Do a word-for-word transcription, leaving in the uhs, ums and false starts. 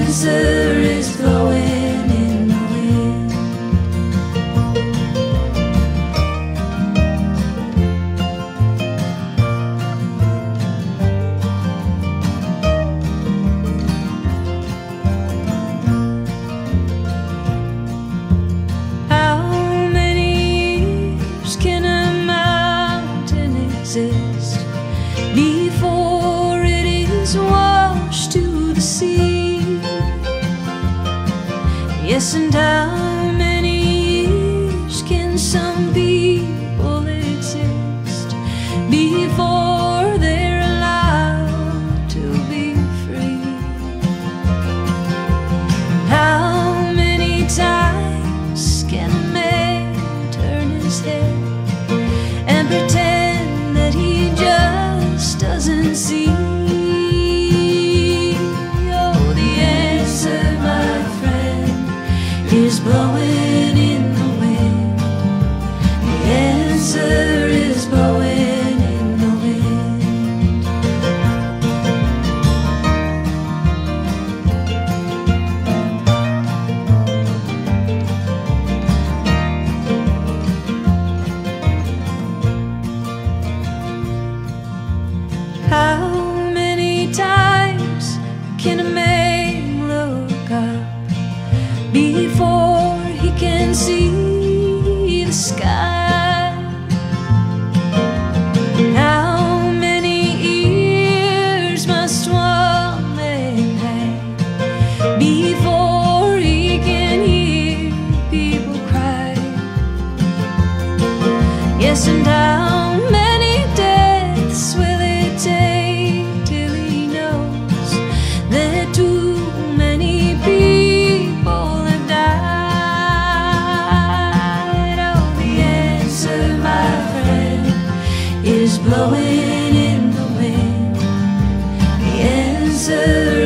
answer is blowing in the wind. How many years can a mountain exist before it is washed to the sea? Yes, and how many years can some people exist before they're allowed to be free? How many times can a man turn his head and pretend that he just doesn't see? Oh, the answer, my friend, is blowing in the wind. The answer is blowing in the wind. How many times can a man look up before he can see the sky? How many ears must one man have before he can hear people cry? Yes, and how many deaths will it take till he knows that too many people have died? Oh, the answer, my friend, is blowing in the wind. The answer